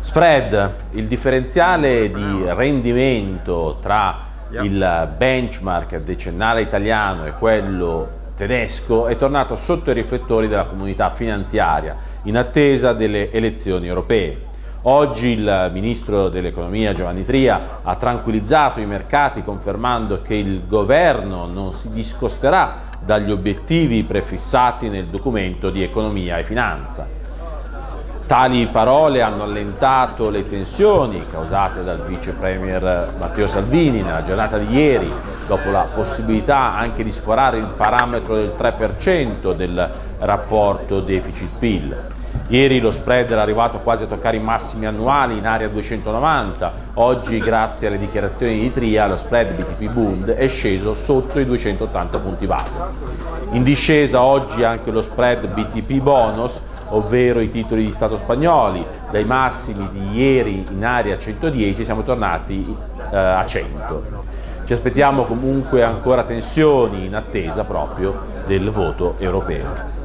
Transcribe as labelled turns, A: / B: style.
A: Spread, il differenziale di rendimento tra il benchmark decennale italiano e quello tedesco è tornato sotto i riflettori della comunità finanziaria in attesa delle elezioni europee. Oggi il ministro dell'economia Giovanni Tria ha tranquillizzato i mercati confermando che il governo non si discosterà dagli obiettivi prefissati nel documento di economia e finanza. Tali parole hanno allentato le tensioni causate dal vice premier Matteo Salvini nella giornata di ieri, dopo la possibilità anche di sforare il parametro del 3% del rapporto deficit-PIL. Ieri lo spread era arrivato quasi a toccare i massimi annuali in area 290, oggi grazie alle dichiarazioni di Tria lo spread BTP-Bund è sceso sotto i 280 punti base. In discesa oggi anche lo spread BTP-Bonus, ovvero i titoli di Stato spagnoli, dai massimi di ieri in area 110 siamo tornati a 100. Ci aspettiamo comunque ancora tensioni in attesa proprio del voto europeo.